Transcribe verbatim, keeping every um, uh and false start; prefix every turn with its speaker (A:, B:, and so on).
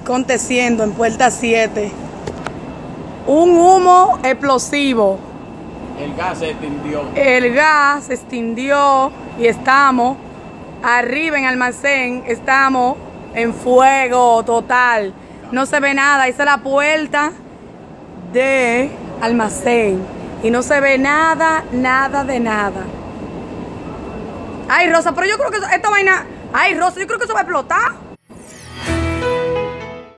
A: aconteciendo en Puerta siete. Un humo explosivo.
B: El gas se extinguió.
A: El gas se extinguió y estamos arriba en almacén, estamos en fuego total. No se ve nada, esa es la puerta de almacén y no se ve nada, nada de nada. Ay, Rosa, pero yo creo que esta vaina, ay, Rosa, yo creo que eso va a explotar.